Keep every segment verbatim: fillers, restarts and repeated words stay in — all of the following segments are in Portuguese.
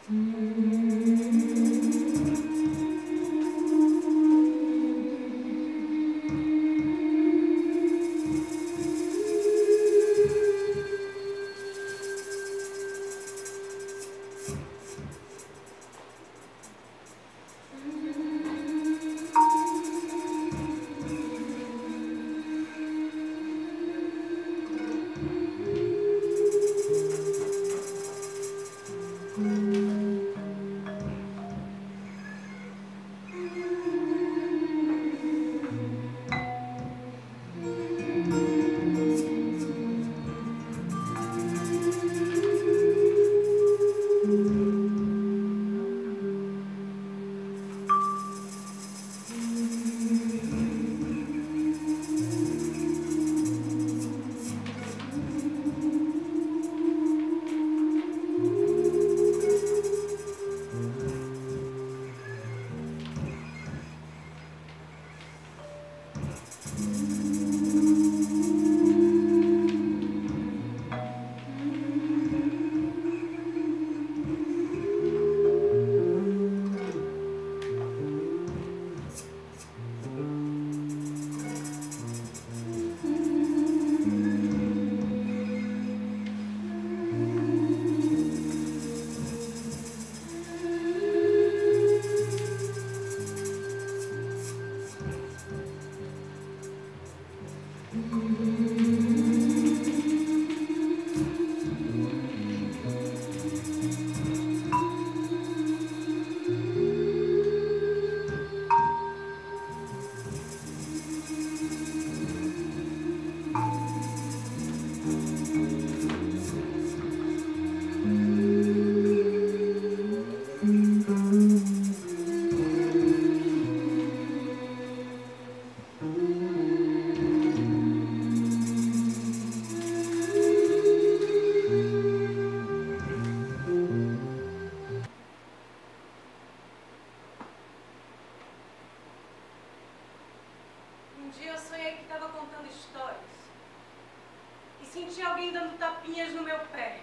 Senti alguém dando tapinhas no meu pé.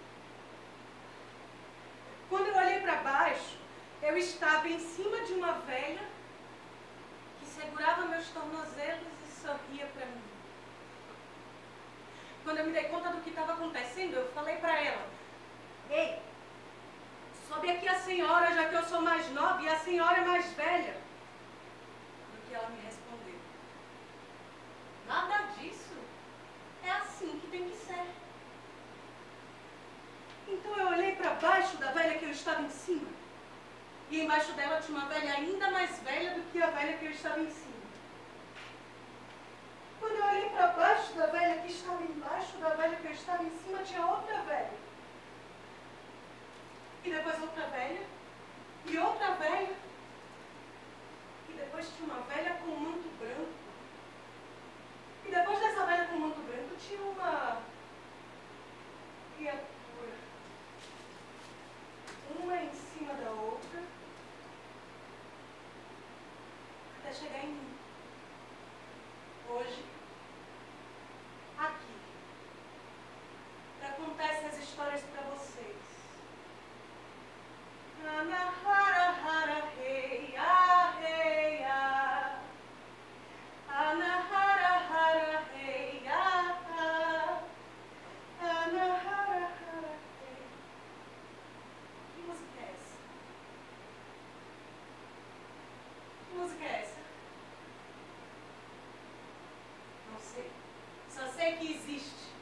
Quando eu olhei para baixo, eu estava em cima de uma velha que segurava meus tornozelos e sorria para mim. Quando eu me dei conta do que estava acontecendo, eu falei para ela: "Ei, sobe aqui a senhora, já que eu sou mais nova e a senhora é mais velha." Do que ela me respondeu: "Nada disso. É assim que tem que ser." Então eu olhei para baixo da velha que eu estava em cima. E embaixo dela tinha uma velha ainda mais velha do que a velha que eu estava em cima. Quando eu olhei para baixo da velha que estava embaixo da velha que eu estava em cima, tinha outra velha. E depois outra velha. E outra velha. E depois tinha uma velha com um manto branco. E depois dessa velha com manto branco tinha uma criatura. Uma em cima da outra. Até chegar em mim. Hoje. Aqui. Para contar essas histórias para vocês. Anahara hara rei, ah rei, ah. Anahara hara rei, ah, ah. Anahara hara rei. Que música é essa? Que música é essa? Não sei. Só sei que existe.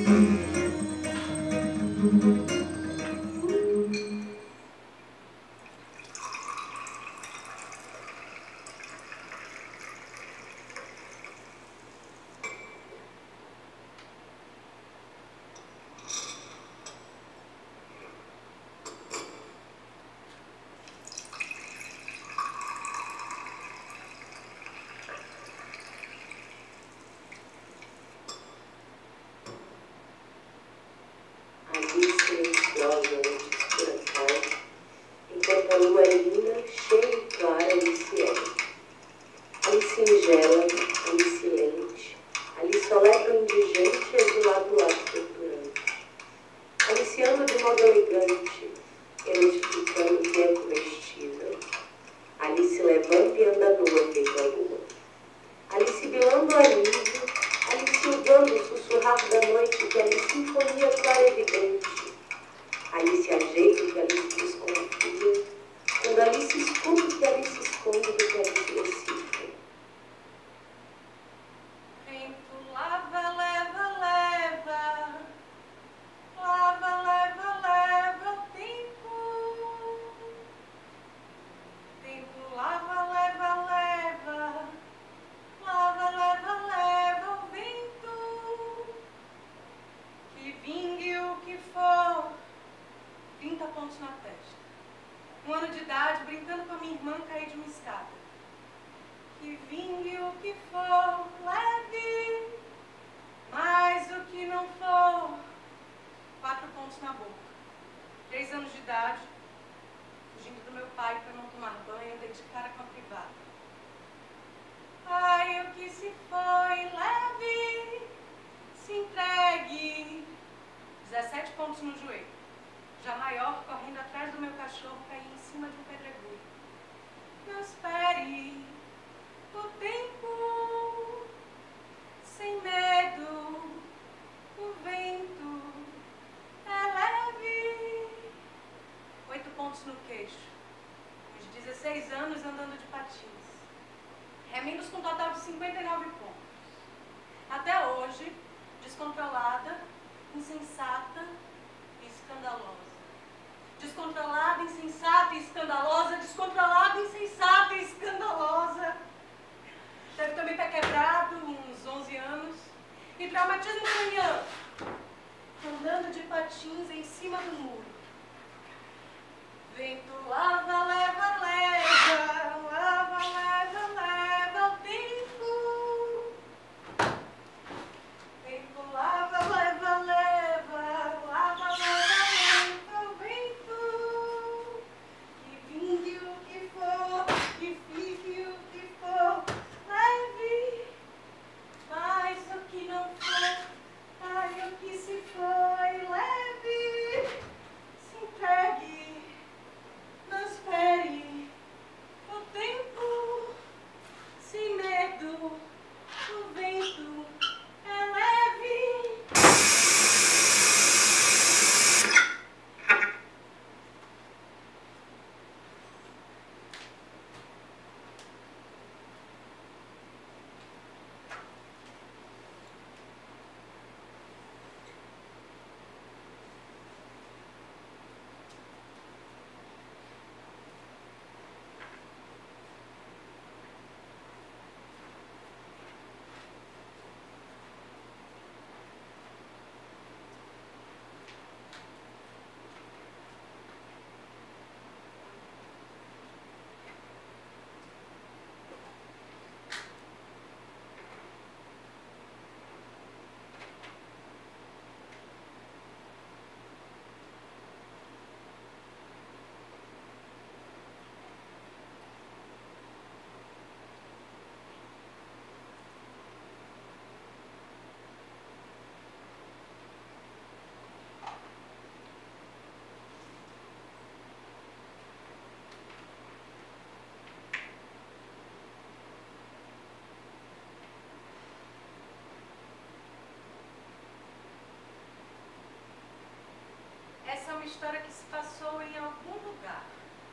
uma história que se passou em algum lugar,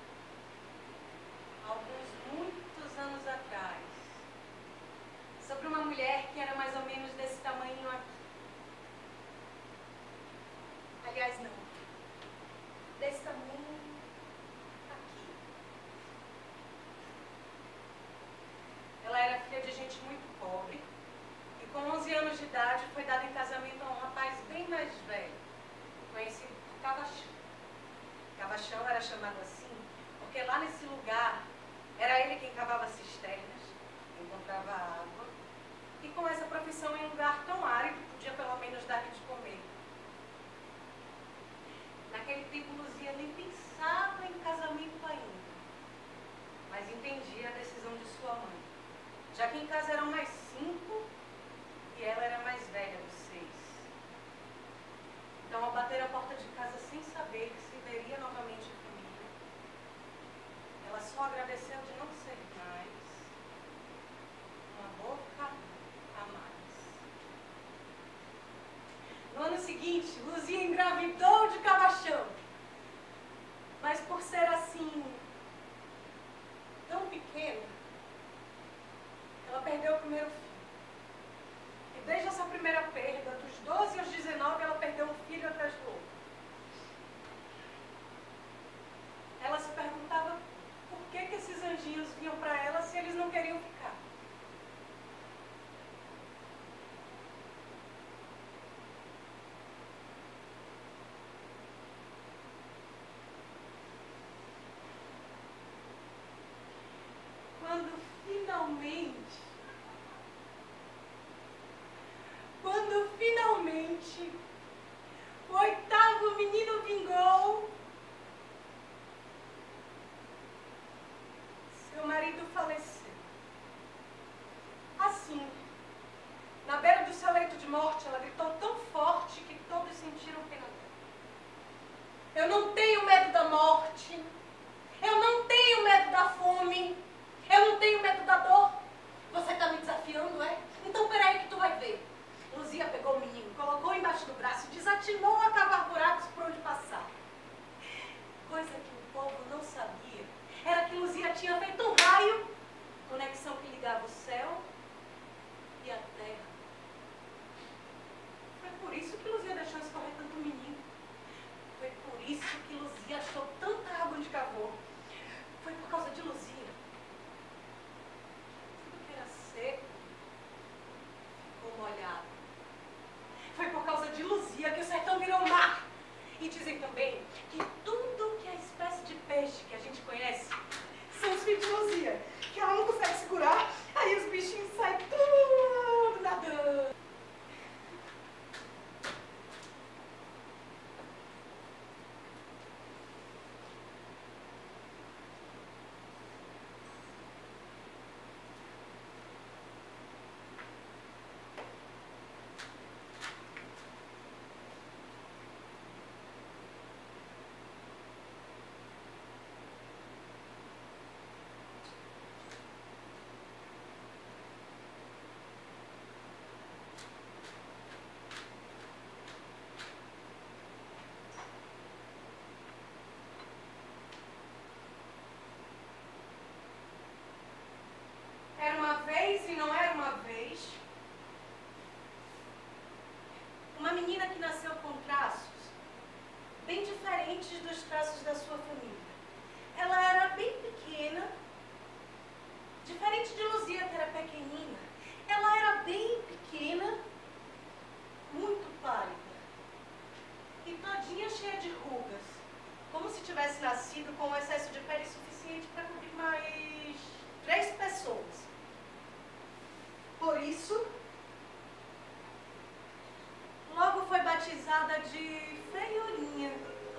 alguns muitos anos atrás, sobre uma mulher que era mais ou menos desse tamanho aqui. Aliás, não. Desse tamanho, aqui. Ela era filha de gente muito pobre e com onze anos de idade foi dada em casamento a um rapaz bem mais velho, conhecido por Cavachão. Cavachão era chamado assim porque lá nesse lugar era ele quem cavava cisternas, encontrava água e com essa profissão em um lugar tão árido podia pelo menos dar-lhe de comer. Naquele tempo Luzia nem pensava em casamento ainda, mas entendia a decisão de sua mãe, já que em casa eram mais cinco e ela era a mais velha dos seis. Então, ao bater a porta de casa sem saber que se veria novamente a família, ela só agradeceu de não ser mais uma boca a mais. No ano seguinte, Luzia engravidou de Cavachão, mas por ser assim, tão pequena, ela perdeu o primeiro filho. E desde essa primeira perda, dos doze aos dezenove, ela perdeu um filho atrás do outro. Ela se perguntava por que que esses anjinhos vinham para ela se eles não queriam ficar. Quando finalmente, quando finalmente o oitavo menino vingou, seu marido faleceu. Assim, na beira do seu leito de morte, ela gritou tão forte que todos sentiram pena dela. Eu não tenho medo da morte, eu não tenho medo da fome, eu não tenho medo da dor. Você está me desafiando, é? Então peraí que tu vai ver. Luzia pegou o menino, colocou embaixo do braço e desatinou a cavar buracos por onde passar. Coisa que o povo não sabia era que Luzia tinha feito um raio, conexão que ligava o céu e a terra. Foi por isso que Luzia deixou escorrer tanto o menino. Foi por isso que Luzia achou tanta água onde cavou. Foi por causa de Luzia. Tudo que era seco ficou molhado. Foi por causa de Luzia que o sertão virou mar. E dizem também que tudo que é espécie de peixe que a gente conhece são os filhos de Luzia, que ela não consegue segurar, aí os bichinhos saem tudo nadando. Era uma vez e não era uma vez, uma menina que nasceu com traços bem diferentes dos traços da sua família. Ela era bem pequena, diferente de Luzia, que era pequenina. Ela era bem pequena, muito pálida e todinha cheia de rugas, como se tivesse nascido com um excesso de pele suficiente para cobrir mais três pessoas. Por isso, logo foi batizada de Feiurinha.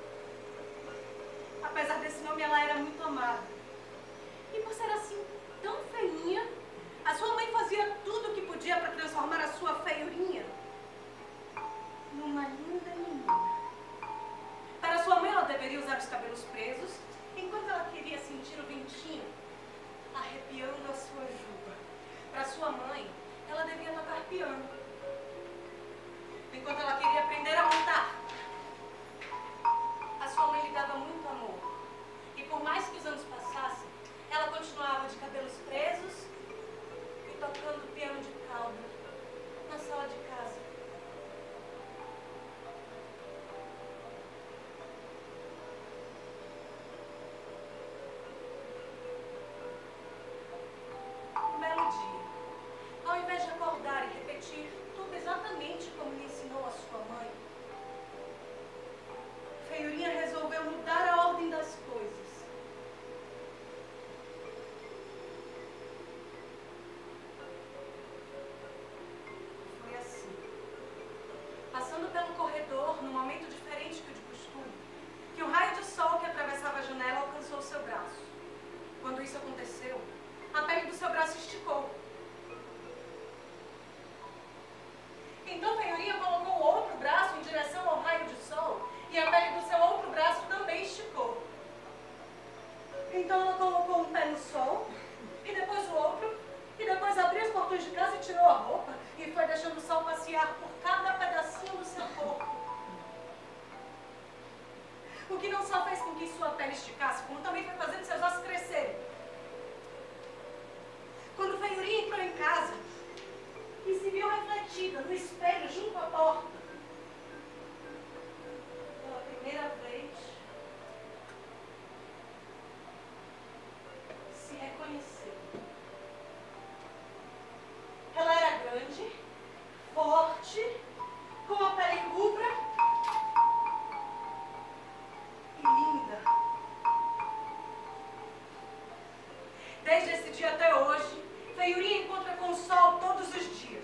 Apesar desse nome, ela era muito amada. E por ser assim, tão feinha, a sua mãe fazia tudo o que podia para transformar a sua Feiurinha numa linda menina. Para sua mãe, ela deveria usar os cabelos presos, enquanto ela queria sentir o ventinho arrepiando a sua juba. Para sua mãe, ela devia tocar piano, enquanto ela queria aprender a montar. A sua mãe lhe dava muito amor, e por mais que os anos passassem, ela continuava de cabelos presos e tocando piano de cauda na sala de casa. que não só fez com que sua pele esticasse, como também foi fazendo seus ossos crescerem. Quando Feiurinha entrou em casa e se viu refletida no espelho junto à porta, pela primeira vez, se reconheceu. Ela era grande, forte, com a pele rubra e linda. Desde esse dia até hoje, Feiurinha encontra com o sol todos os dias.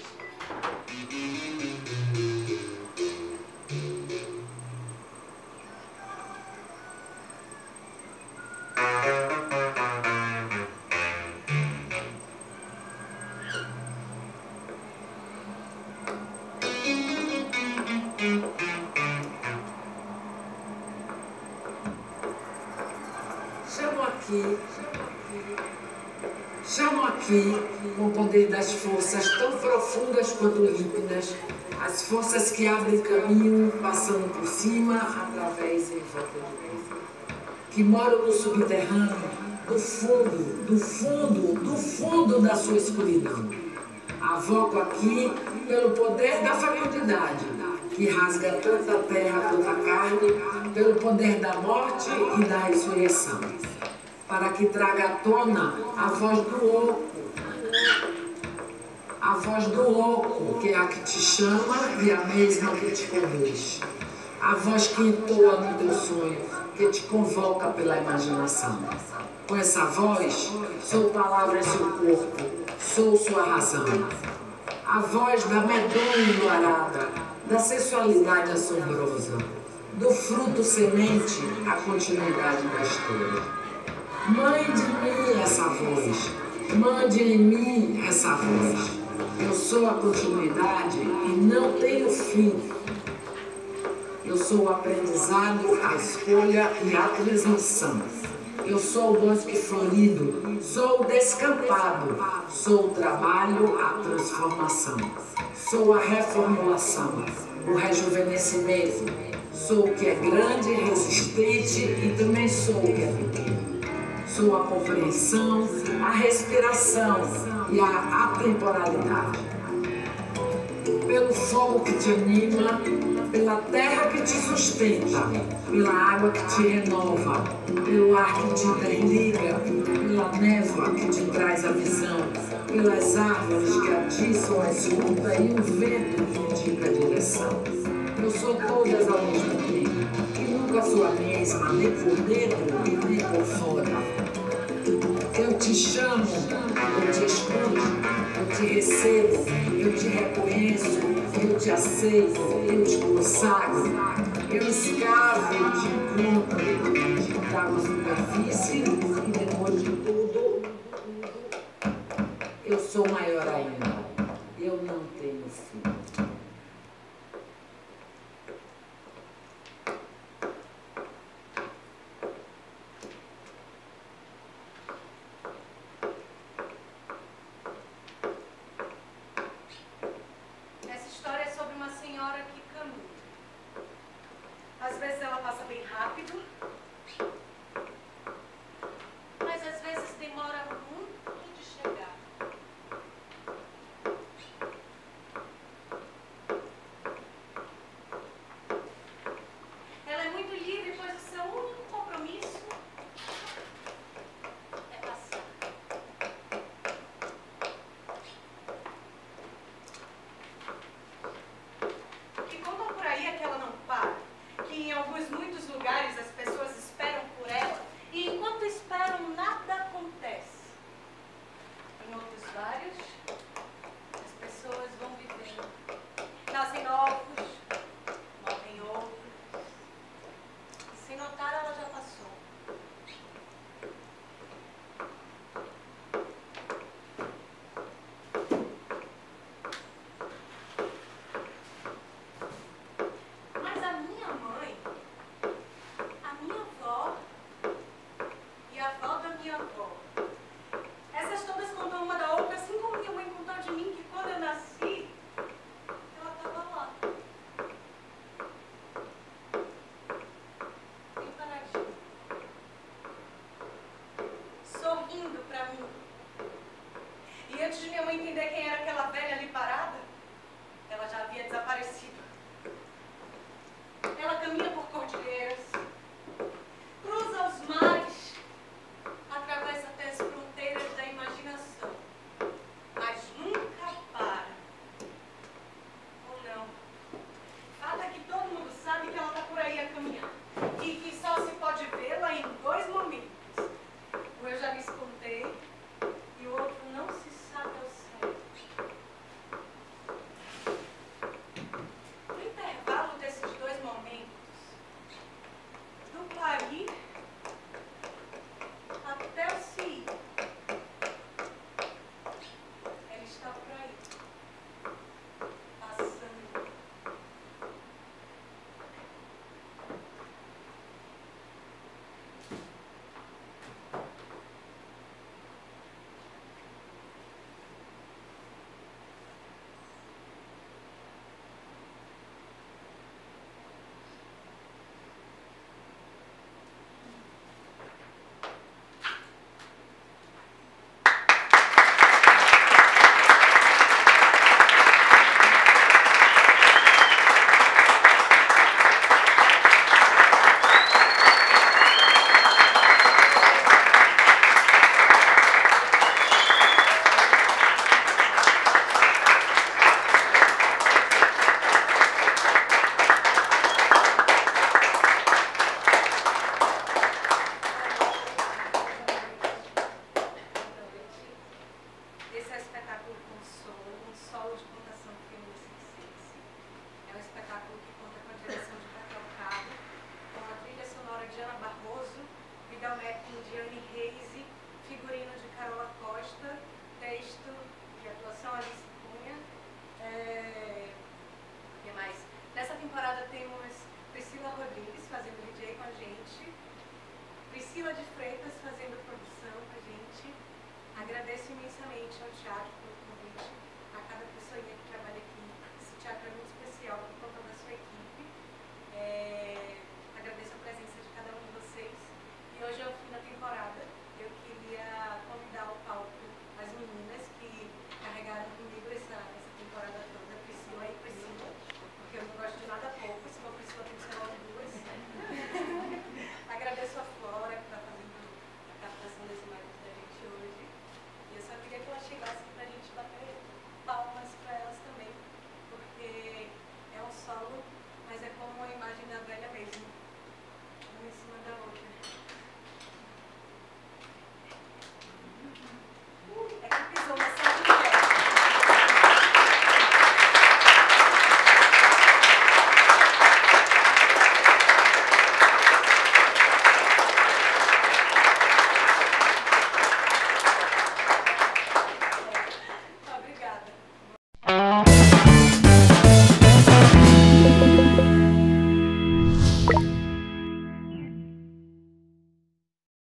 Chamo aqui, chamo aqui, com o poder das forças tão profundas quanto límpidas, as forças que abrem caminho, passando por cima, através e em volta do mundo, que moram no subterrâneo, do fundo, do fundo, do fundo da sua escuridão. Avoco aqui pelo poder da fecundidade, que rasga tanta terra, tanta carne, pelo poder da morte e da ressurreição, para que traga à tona a voz do oco, a voz do oco, que é a que te chama e a mesma que te conduz, a voz que entoa no teu sonho, que te convoca pela imaginação. Com essa voz, sou palavra em seu corpo, sou sua razão. A voz da medonha enluarada, da sensualidade assombrosa, do fruto semente, a continuidade da história. Mande em mim essa voz, mande em mim essa voz. Eu sou a continuidade e não tenho fim. Eu sou o aprendizado, a escolha e a transmissão. Eu sou o bosque florido, sou o descampado, sou o trabalho, a transformação. Sou a reformulação, o rejuvenescimento. Sou o que é grande, resistente e também sou o que é pequeno. Sou a compreensão, a respiração e a atemporalidade. Pelo fogo que te anima, pela terra que te sustenta, pela água que te renova, pelo ar que te interliga, pela névoa que te traz a visão, pelas árvores que atiçam a escuta e o vento que indica a direção. Eu sou todas ao mesmo tempo, e nunca sou a mesma, nem por dentro e nem por fora. Eu te chamo, eu te escuto, eu te recebo, eu te reconheço, eu te aceito, eu te consagro, eu escavo, eu te encontro, te trago superfície e depois de tudo, eu sou maior ainda, eu não tenho fim. Às vezes ela passa bem rápido,